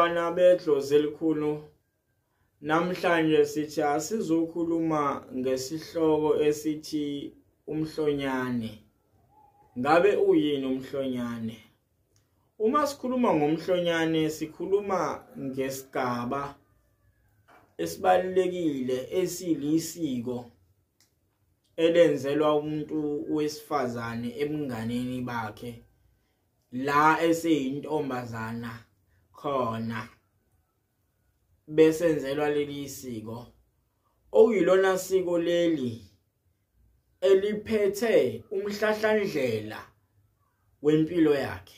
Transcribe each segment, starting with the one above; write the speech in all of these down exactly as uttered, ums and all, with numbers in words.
Bantwana bedlozi elikhulu, namhlanje sithi asizokhuluma ngesihloko esithi umhlonyane. Ngabe uyini umhlonyane? Uma sikhuluma ngomhlonyane sikhuluma ngesigaba esibalulekile esilisiko elenzelwa umuntu wesifazane ebunganeni bakhe la eseyintombazana khona besenzelwa leli siko, okuyilona siko leli eliphethe umhlahlandlela wempilo yakhe.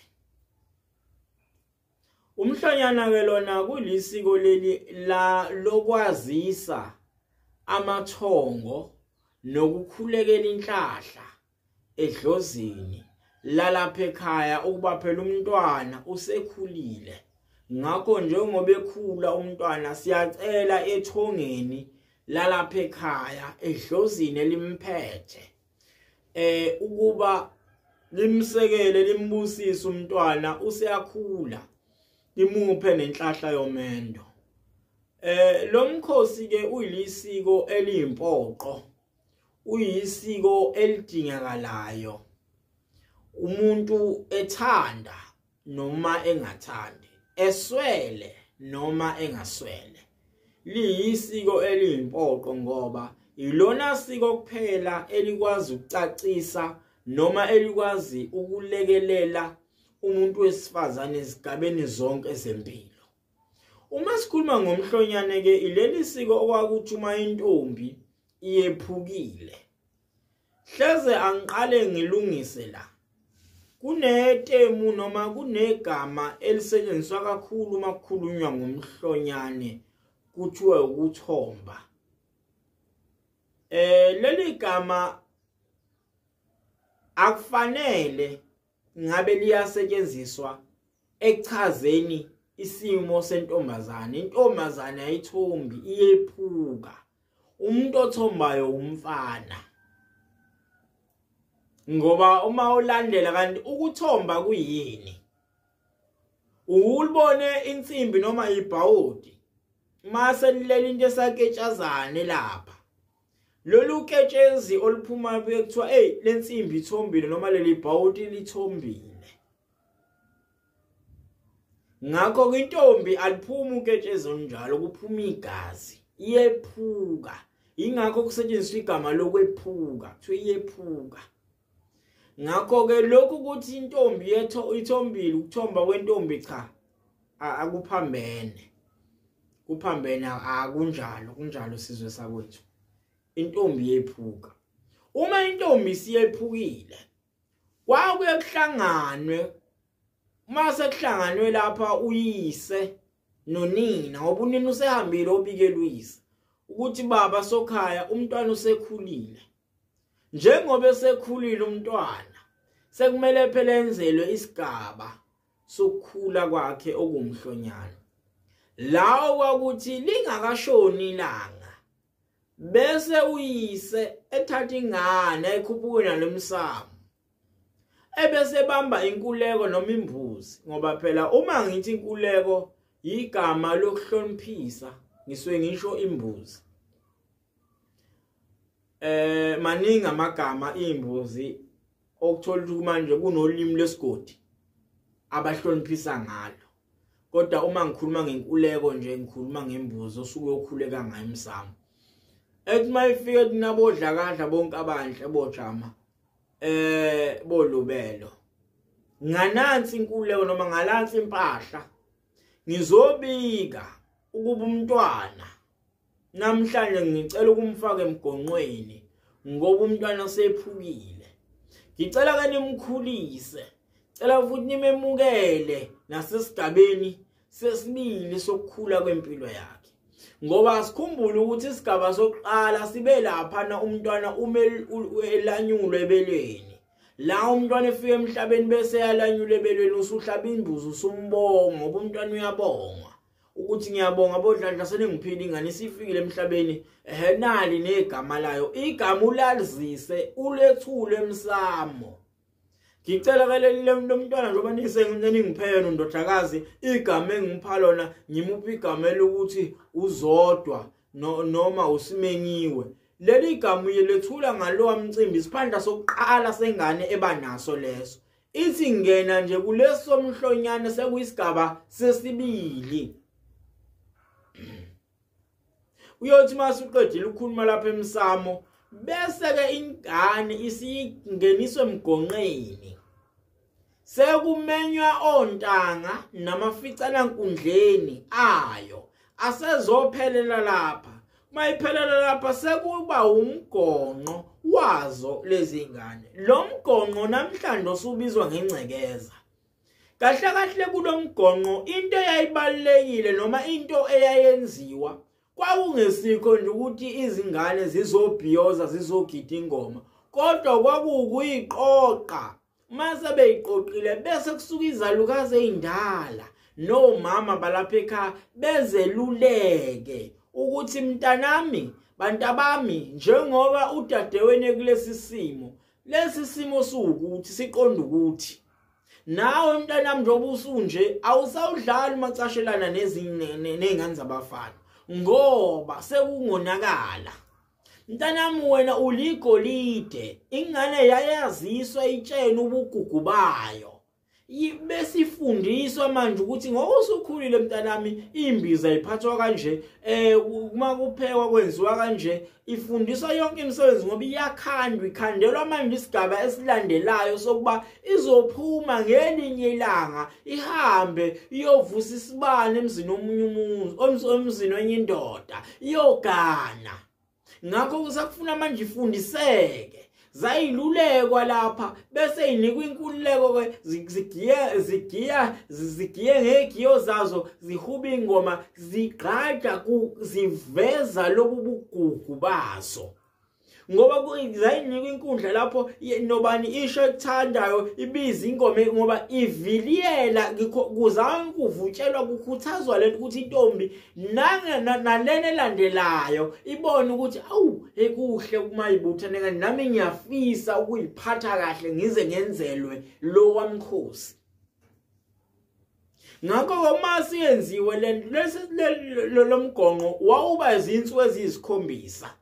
Umhlonyana ke lona kulisiko leli la lokwazisa amathongo nokukhulekela inhlahla edlozini lalapha ekhaya ukuba phela umntwana usekhulile. Ngakho njengoba ekhula umntwana siyacela ethongeni lalapha ekhaya edlozini elimphethe eh ukuba limsekele limbusise umntwana useyakhula, limuphe nenhlahla yomendo. Eh lo mkhosi ke uyilisiko eliyimpoqo, uyisiko elidingakalayo umuntu ethanda noma engathandi, eswele noma engaswele. Liyisiko eliyimpoqo ngoba ilona siko kuphela elikwazi ukucacisa noma elikwazi ukulekelela umuntu wesifazane ezigabeni zonke zempilo. Uma sikhuluma ngomhlonyane ke ileli siko okwakuthi uma intombi iyephukile, hleze angiqale ngilungise la. Kunetemu noma kunegama elisetshenziswa kakhulu uma kukhulunywa ngomhlonyane kuthiwa ukuthomba. Eh leli gama akufanele ngabe liyasetshenziswa ekuchazeni isimo sentombazane. Intombazane ayithombi, iyephuka. Umuntu othombayo umfana. Ngoba uma ulandela kanti ukuthomba kuyini? Ulibone insimbi noma ibhawudi mase lilela into esaketshazane lapha. Lolu ketshezi oluphuma bekuthiwa hey lensimbi ithombile noma leli bhawudi lithombile. Ngakho intombi aliphuma uketshezi onjalo, kuphuma igazi, iyephuka. Ingakho kusetshenziswa igama lokwephuka, kuthiwa iyephuka. Ngakho ke lokhu ukuthi intombi yethu ithombile, ukuthomba kwentombi cha akuphambene. Kuphambene akunjalo, kunjalo sizwe sakwethu. Intombi yephuka. Uma intombi siyephukile, kwakuye kuhlanganwe. Mase kuhlanganwe lapha uyise nonina, ngoba unina usehambile obikela uyise ukuthi baba sokhaya umntwana usekhulile. Njengoba esekhulile umntwana, sekumele phela enzelwe isigaba sokukhula kwakhe okumhlonyana. Lawo kwakuthi lingakashoni ilanga, bese uyise ethatha ingane ekhuphuke nalemsamo, ebese bamba inkuleko noma imbuzi. Ngoba phela uma ngithi inkuleko igama lokuhloniphisa, ngisuke ngisho imbuzi. Eh maningi amagama imbuzi okuthola ukuthi manje kunolimi lesigodi abahloniphisa ngalo. Kodwa uma ngikhuluma ngenkuleko nje ngikhuluma ngembuzi osuke okhuleka ngayo emsamo. Ethi mayifike kunabodla kadla bonke abanhle bojama eh bolubelo. Nganansi inkuleko noma ngalansi impahla. Ngizobika ukuba umntwana namhlanje ngicela ukumfaka emgonqweni ngoba umntwana sephukile. Ngicela ke nimkhulise. Cela futhi nimemukele nasesigabeni sesibili sokukhula kwempilo yakhe. Ngoba asikhumbule ukuthi isigaba sokuqala sibe lapha na umntwana umelanyulwe ebeleni. La umntwana efika emhlabeni bese yalanyulwe ebeleni, usuhlaba imbuzi usumbonga ngoba umntwana uyabonga ukuthi ngiyabonga bodladla seningiphile ingane isifikile emhlabeni. Ehe nali negama layo, igama ulalizise ulethule emsamo. ngicela ke lo mntwana njengoba nisengingiphela ndodakazi igama engipha lona ngimuphi igama lokuthi uzodwa noma usimenyiwe. Leli gama uyelethula ngalowa mcimbi isiphanda sokuqala sengane ebanaso leso. Ithi ngena nje kuleso mhlonyane sekuyisigaba sesibili. Uyothi masuqedile ukukhuluma lapha emsamo bese ke ingane isingeniswe emgonqeni. Sekumenywa ontanga namaficana nkundleni ayo asezophelela lapha. Mayiphelela lapha sekuba umgonqo wazo lezi ngane. Lo mgonqo namhlanje osubizwa ngengcekeza. Kahle kahle kulomgonqo into eyayibalekile noma into eyayenziwa kwakungesikho nje ukuthi izingane zizobhiyoza zizogida ingoma, kodwa kwakuyiqoqa. Mase beyiqoqile bese kusuka izalukazi ezindala nomama balapha ekhaya bezeluleke ukuthi mntanami, bantabami, njengoba udadewene kulesi simo, lesi simo sukuthi siqonda ukuthi nawe mntanami njengoba usunje awusawudlali macashelana nezingane zabafana ngoba sekungonakala. Mntanami wena uligolide, ingane yayaziswa itshene ubugugu bayo. Besifundiswa manje ukuthi ngoba usukhulile mntanami imbiza iphathwa kanje, eh uma kuphekwa kwenziwa kanje, ifundiswa yonke imisebenzi ngoba iyakhandwa, ikhandelwa manje isigaba esilandelayo sokuba izophuma ngelinye ilanga ihambe iyovusa isibane emzini omunye umuntu, emzini wenye indoda iyogana. Ngakho kusakufuna manje ifundiseke. Zayilulekwa lapha bese inikwa inkululeko ke zigiya zigiya zigiye ngegiyo zazo zihuba ingoma zigqaja ziveza lobu bugugu bazo. Ngoba zayinikwa inkundla lapho nobani isho ekuthandayo ibiza ingoma ngoba iviliyela kuzange kuvutshelwa kukhuthazwa lento ukuthi intombi nalena elandelayo ibone ukuthi awu ekuhle uma ibuthane nami ngiyafisa ukuyiphatha kahle ngize ngenzelwe lo wamkhosi. Ngakho uma siyenziwe lesi lo mgonqo wawuba izinsuku eziyisikhombisa.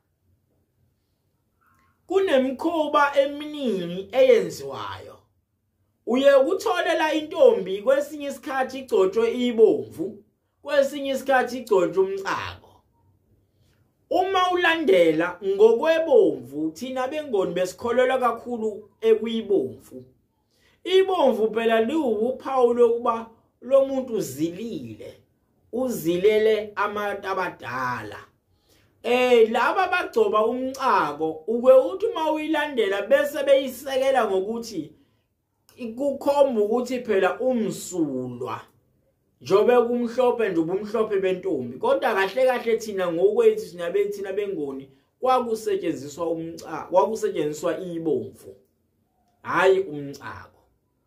Kunemikhuba eminingi eyenziwayo. Uye ukutholela intombi kwesinye isikhathi igcotshwe ibomvu, kwesinye isikhathi igcotshwe umcako. Uma ulandela ngokwebomvu thina bengoni besikholelwa kakhulu ekuyibomvu. Ibomvu phela liwuphawu lokuba lo muntu uzilile, uzilele abantu abadala. Eh laba bagcoba umcako uke uthi uma uyilandela bese beyisekela ngokuthi ikukhomba ukuthi phela umsulwa njobe kumhlophe nje ubumhlophe bentombi, kodwa kahle kahle thina ngokwethu sinabe thina bengoni kwakusetshenziswa umcako, kwakusetshenziswa ibomvu hayi umcako.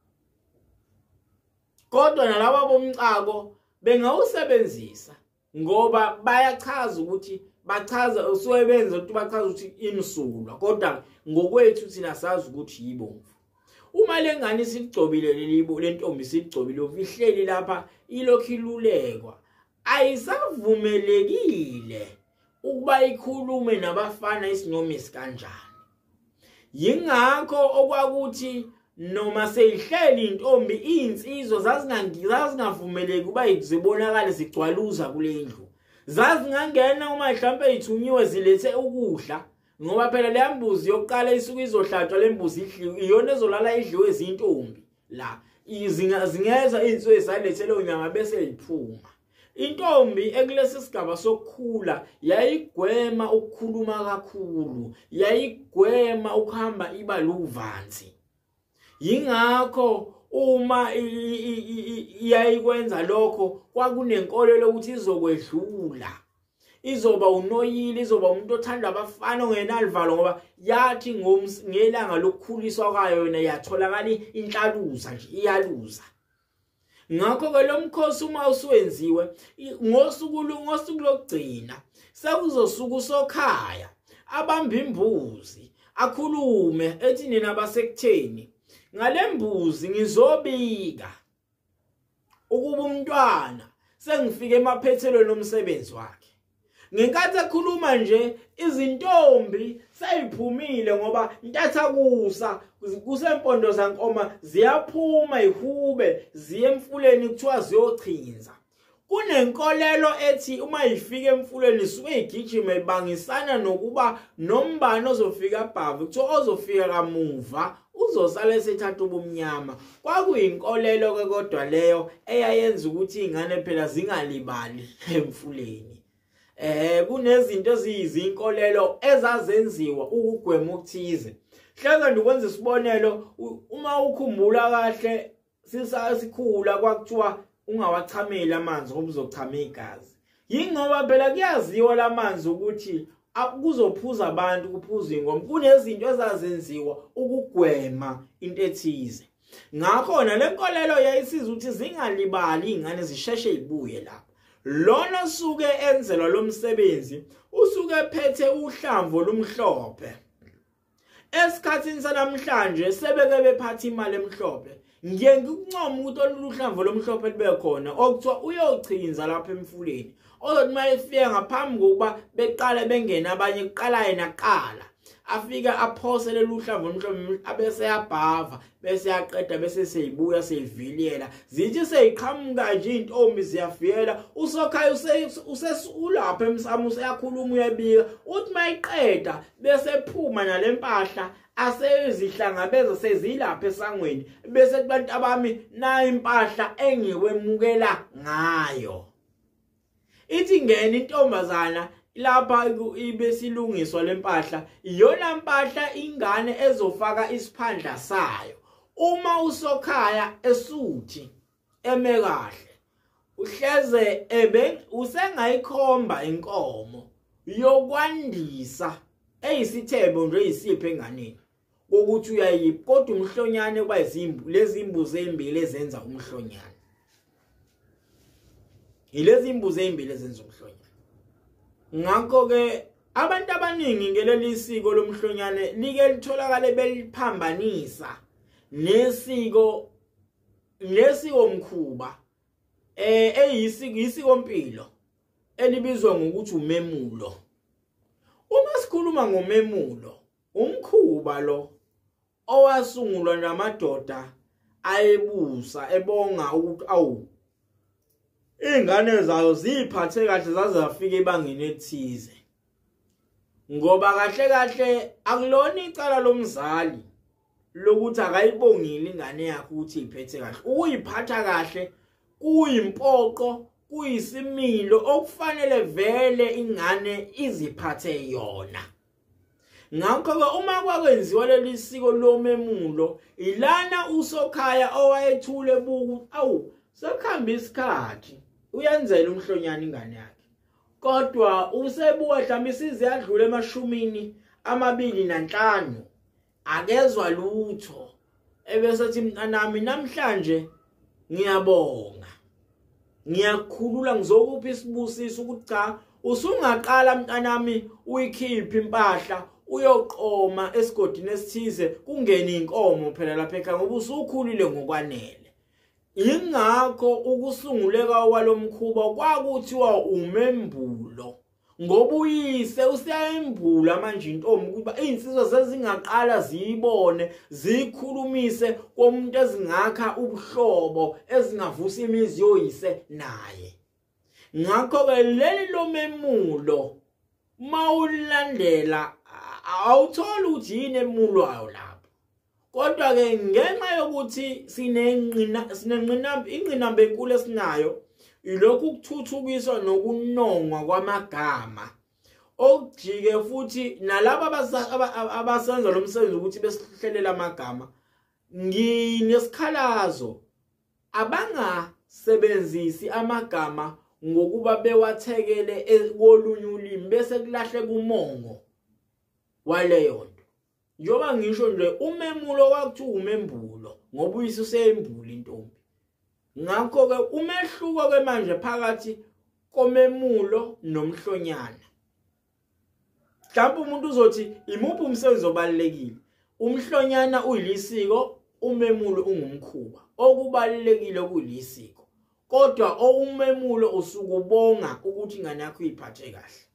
Kodwa nalabo bomcako bengawusebenzisa ngoba bayachaza ukuthi bachaza usuwenza ukuthi bachaza ukuthi imsulwa, kodwa ngokwethu thina sazi ukuthi yibomvu. Uma lengane sigcobile lelibo lentombi sigcobile ufihleli lapha ilokhu ilulekwa, ayisavumelekile ukuba ikhulume nabafana isinoma isikanjani. Yingakho okwakuthi noma seyihleli intombi insizwa zazingavumeleki kuba izibonakala zigcwaluza kule ndlu. Zazingangena uma mhlambe ithunyiwe zilethe ukudla ngoba phela le mbuzi yokuqala isuku izohlatshwa le mbuzi idliwe iyona ezolala idliwe izintombi la izinga zingeza insizwe esalethele unyanga bese iphuma. Intombi ekulesi sigaba sokukhula yayigwema ukukhuluma kakhulu, yayigwema ukuhamba iba luvanzi. Yingakho uma iyayikwenza lokho kwakunenkolelo ukuthi izokwedlula, izoba unoyile, izoba umuntu othanda abafana ongenalivalo ngoba yathi ngelanga lokukhuliswa kwayo yona yatholakala inhlaluza nje iyaluza. Ngakho ke lo mkhosi uma usuwenziwe ngosuku ngosuku lokugcina sekuzosuku sokhaya abamba imbuzi akhulume ethi nina basekutheni ngalembuzi ngizobika ukuba umntwana sengifike emaphethelweni omsebenzi wakhe. Ngenkathi ekhuluma nje izintombi seyiphumile ngoba ntathakusa kusempondo zankoma ziyaphuma ihube ziye emfuleni kuthiwa ziyochinza. Kunenkolelo ethi uma ifika emfuleni suke igijima ibangisana nokuba nombani ozofika abhavu kuthiwa ozofika kamuva uzosala esethatha ubumnyama. Kwakuyinkolelo ke kodwa leyo eyayenza ukuthi izingane phela zingalibali emfuleni. Eh kunezinto eziyizinkolelo ezazenziwa ukugwema ukuthize. Hlanga ndikwenza isibonelo uma ukhumbula kahle sisasikhula kwakuthiwa ungawachameli amanzi ngoba uzochama igazi. Yingoba phela kuyaziwa lamanzi ukuthi kuzophuza abantu kuphuza ingoma. Kunezinto ezazenziwa ukugwema into ethize. Ngakho na lenkolelo yayisiza ukuthi zingalibali izingane zisheshe ibuye lapha. Lona suke enzelwa lo msebenzi usuke ephethe uhlamvu lumhlophe. Esikhathini sanamhlanje sebeke bephatha imali emhlophe. Ngiye ngikuncoma ukuthi oluhlamvu lomhlophe libe khona okuthiwa uyochinza lapha emfuleni. Ozothi mayefika ngaphambi kokuba beqale bengena abanye kuqala yena qala. Afika aphosele luhlamvu lomhlophe abese yabhava bese yaqeda bese seyibuya seyivilela. Zithi seyiqhamuka nje intombi ziyafiyela usokhaya usesulapha emsamo useyakhuluma uyabika uthi mayiqeda bese phuma nalempahla asezihlangabeza sezilapha esangweni bese kubantu abami na impahla engiwemukela ngayo. Ithi ngene intombazana lapha ibesilungiswa lempahla iyona mpahla ingane ezofaka isiphandla sayo. Uma usokhaya esuthi eme kahle uhleze ebe usengayikhomba inkomo yokwandisa eyisithebo nje isiphe enganeni ukuthi uyayiphi kodwa umhlonyane kuba izimbu lezi imbuzi ezimbili ezenza umhlonyane. Ilezi imbuzi ezimbili ezenza umhlonyane. Ngakho ke abantu abaningi ngeleli isiko lomhlonyane like litholakala beliphambanisa nesiko nesiko mkhuba eh eyisiko isiko impilo elibizwa ngokuthi umemulo. Uma sikhuluma ngomemulo umkhuba lo owasungulwa namadoda ayebusa ebonga ukuthi awu ingane zayo ziphathe kahle zaze zafika ebangeni ethize. Ngoba kahle kahle akulona icala lomzali lokuthi akayibongile ingane yakhe ukuthi iphethe kahle. Uyiphatha kahle kuyimpoqo kuyisimilo okufanele vele ingane iziphathe yona. Ngakho ke uma kwakwenziwa leli siko lomemulo ilana usokhaya owayethule buku awu sekhamba isikhathi uyenzela umhlonyana ingane yakhe. Kodwa usebuya mhlawumbe isize yadlula emashumini amabili nanhlanu akezwa lutho ebese ethi mntanami namhlanje ngiyabonga ngiyakhulula ngizokupha isibusiso ukuthi cha usungaqala mntanami uyikhipha impahla uyoqoma esigodini esithize kungene inkomo phela lapha ekhaya ngoba usukhulile ngokwanele. Ingakho ukusunguleka kwalomkhuba kwakuthiwa umembulo ngoba uyise usayembula manje intombi kuba insizwa sezingaqala ziyibone zikhulumise komuntu ezingakha ubuhlobo ezingavusa imizi yoyise naye. Ngakho ke leli lomemulo mawulandela awuthola ukuthi yini emulwayo lapho. Kodwa ke ngenxa yokuthi sinenqina sinenqina inqinamba enkulu esinayo ilokhu ukuthuthukiswa nokunongwa kwamagama okujike futhi nalabo abasenza lo msebenzi ukuthi besihlelela amagama nginesikhalazo abangasebenzisi amagama ngokuba bewathekele kolunye ulimi bese kulahle kumongo waleyo nto. Njoba ngisho nje umemulo wakuthiwa umembulo ngoba uyise useyembula intombi. Ngakho ke umehluko ke manje phakathi komemulo nomhlonyana. Mhlawumbe umuntu uzothi imuphi umsebenzi obalekile? Umhlonyana uyilisiko umemulo ungumkhuba okubalekile kulisiko kodwa umemulo usukubonga ukuthi ingane yakho iphathe kahle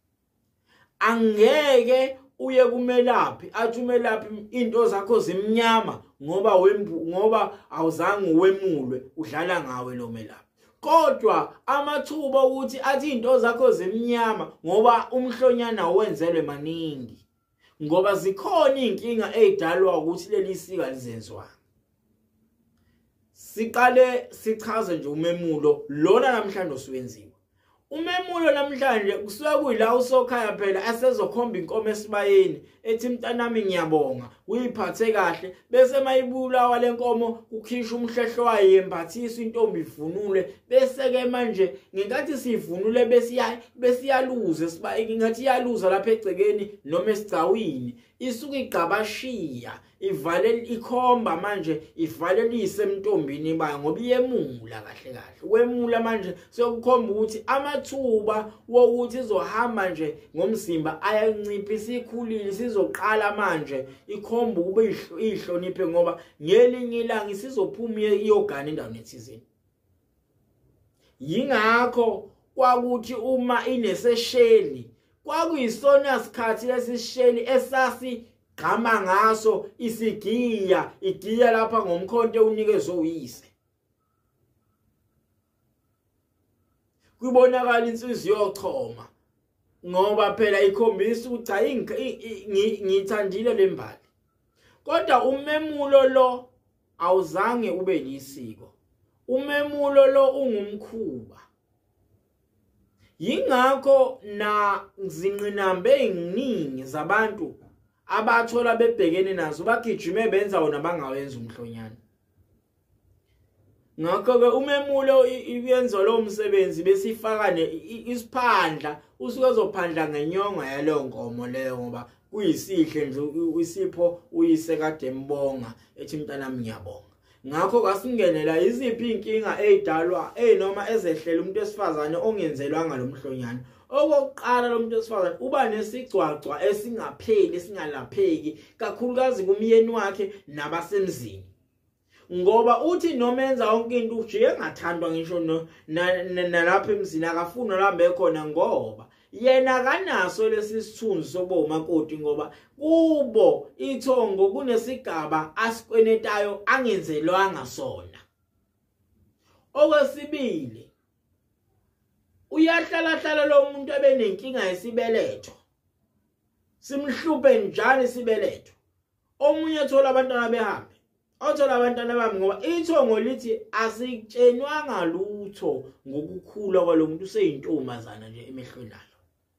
angeke uye kumelaphi athi umelaphi into zakho zimnyama ngoba wembu ngoba awuzange wemulwe udlala ngawe lo melaphi kodwa amathuba ukuthi athi into zakho zimnyama ngoba umhlonyana wenzelwe maningi ngoba zikhona inkinga ezidalwa ukuthi leli sika lizenziwa siqale sichaze nje umemulo lona namhlanje usuwenziwa umemulo namhlanje kusuka kuyila usokhaya phela asezokhomba inkomo esibayeni ethi mntanami ngiyabonga uyiphathe kahle bese mayibulawa lenkomo kukhishwa umhlehlo wayo yembathiswa intombi ivunule bese ke manje ngenkathi sivunule bese besiyaluza esibayeni ngathi iyaluza lapha egcekeni noma esigcawini isuka igqabashiya ivale ikhomba manje ivalelise emntombini bayo ngoba iyemula kahle kahle wemula manje sokukhomba ukuthi amathuba wokuthi izohamba nje ngomzimba ayancipha isikhulile sizoqala manje ikhomba ube ihloniphe ngoba ngelinye ilanga isizophuma iyogana endaweni ethizeni yingakho kwakuthi uma inesesheli kwakuyisona sikhathi lesisheli esasi gama ngaso isigiya igiya lapha ngomkhonto unikezwe uyise kubonakala insizwe yochoma ngoba phela ikhombisa ukuthi hayi ngithandile lembali kodwa umemulo lo awuzange ube lisiko umemulo lo ungumkhuba yingakho na zinqinambe eziningi zabantu abathola bebhekene nazo bagijime benza wona bangawenza umhlonyana ngakho ke umemulo iyenza lo msebenzi besifakane isiphandla usuke zophandla ngenyonga yalo nkomo leyo ngoba kuyisihle nje isipho uyise kade embonga ethi mntanami ngiyabonga ngakho kasingenela iziphi inkinga ezidalwa enoma ezehlela umuntu esifazane ongenzelwanga lo mhlonyana okokuqala lo muntu esifazane uba nesigcwagcwa esingapheli esingalapheki kakhulukazi kumyeni wakhe nabasemzini ngoba uthi noma enza yonke into uje engathandwa ngisho nalapha emzini akafuna lambe khona ngoba yena kanaso lesisithunzi sokuba umakoti ngoba kubo ithongo kunesigaba asikwenetayo angenzelwanga sona okwesibili uyahlala hlala lo muntu ebenenkinga yesibeletho simhluphe njalo isibeletho omunye ethola abantwana behambe othola abantwana bami ngoba ithongo lithi asitshenwanga lutho ngokukhula kwalomuntu useyintombazana nje emehlweni alo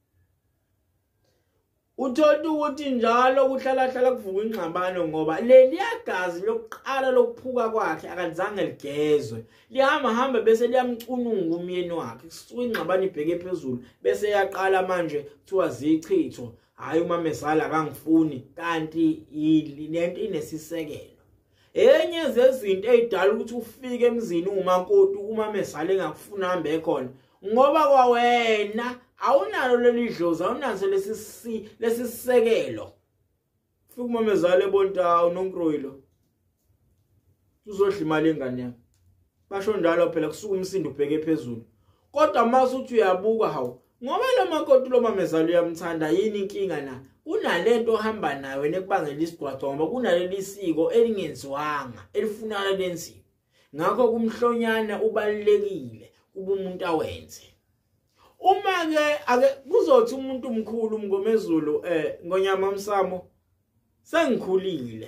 uthola ukuthi njalo kuhlala hlala kuvuka ingxabano ngoba leli yagazi lokuqala lokuphuka kwakhe akazange ligezwe lihamba hamba bese liyamcununga umyeni wakhe kusuka ingxabano ibheke phezulu bese yaqala manje kuthiwa zichitho hayi umamezala akangifuni kanti lento inesisekelo enye zezinto ezidala ukuthi ufike emzini umakoti umamezala engakufuna hambe khona ngoba kwawena awunalo leli dlozi awunazo lesisi lesisisekelo fika umamezala ebonta uNonkroyilo uzodla imali engane yakhe basho njalo phela kusuka umsindo ubheke phezulu kodwa mase uthi uyabuka hawo ngoba lo makoti lo mamezala uyamthanda yini inkinga na kunalento ohamba nayo nekubangela isigwaqo ngoba kunaleli siko elingenziwanga elifunana lenziwe ngakho kumhlonyana ubalekile kuba umuntu awenze uma ke ake kuzothi umuntu omkhulu umngomezulu eh ngonyama msamo sengikhulile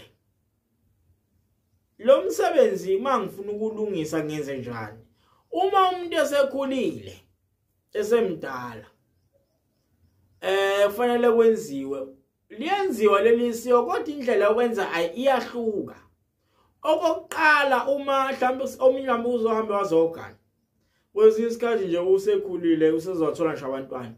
lo msebenzi mangifuna ukulungisa ngenze njani uma umuntu esekhulile esemdala eh kufanele kwenziwe liyenziwa leli siko kodwa indlela yokwenza iyahluka okokuqala uma mhlawumbe ominyama uzohamba wazogana kwesinye isikhathi nje usekhulile usezothola nje abantwana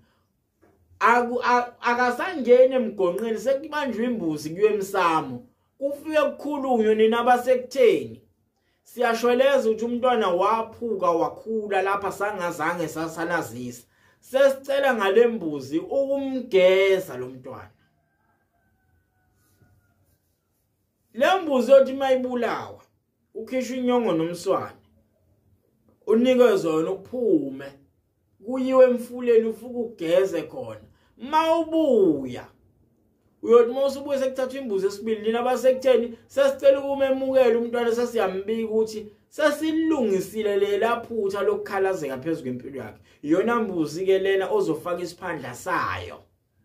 akasangene emgonqeni sekubanjwe imbuzi kuye emsamo kufike kukhulunywe nina abasekutheni siyashweleza ukuthi umntwana waphuka wakhula lapha sangazange sasanazisa sesicela ngalembuzi ukumgeza lo mntwana lembuzi yothi mayibulawa ukhishwa inyongo nomswane unike zona uphume kuyiwe emfuleni ufuke ugeze khona mawubuya uyothi mawusubuye sekuthatha imbuzi esibili lina basekutheni sesicela ukumemukela umntwana sesiyambika ukuthi sesilungisile le laphutha lokukhalazeka phezulu kwempilo yakhe iyona mbuzi ke lena ozofaka isiphandla sayo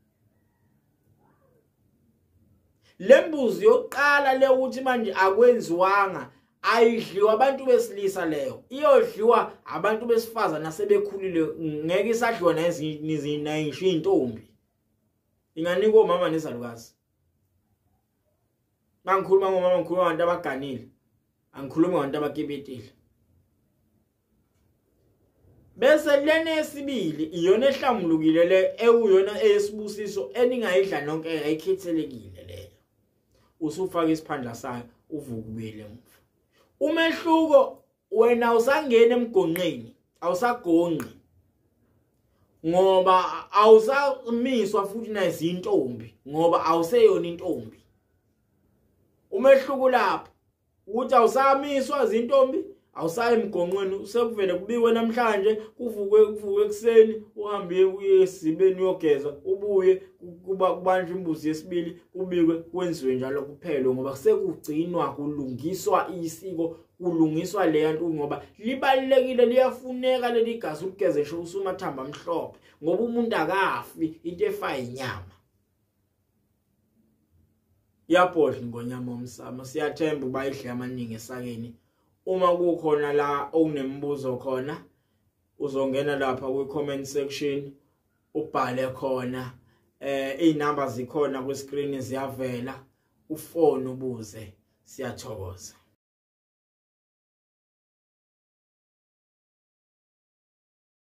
lembuzi yokuqala le ukuthi manje akwenziwanga ayidliwa abantu besilisa leyo iyodliwa abantu besifazana nasebekhulile ngeke isadliwa nezina ngisho intombi inganika omama nezalukazi mangikhuluma ngomama ngikhuluma ngabantu abaganile angikhulumi ngabantu abakibetile bese lene yesibili iyona ehlamulukile le ekuyona eyesibusiso eningayidla nonke ayikhethelekile leyo usufaka isiphandla sayo uvuka ubuyele emuva umehluko wena usangena emgonqeni awusagonqi ngoba awusamiswa futhi nazintombi ngoba awuseyona intombi umehluko lapho ukuthi awusamiswa izintombi awusaye emgonqweni usekuvele kubikwe namhlanje kuvuke kuvuke ekseni uhambe uye esibeni uyogeza ubuye kuba kubanjwe imbuzi yesibili kubikwe kwenziwe njalo kuphela ngoba sekugcinwa kulungiswa isiko kulungiswa le yanto ngoba libalekile liyafuneka leli gazi ukugeze nje usumathamba amhlophe ngoba umuntu akafi into efa inyama yapodla ngonyama omsamo siyathemba bayidle amaningi esakeni uma kukhona la okunembuzo khona uzongena lapha ku comment section ubhale khona eh inamba zikhona ku screen ziyavela ufone ubuze siyathokoza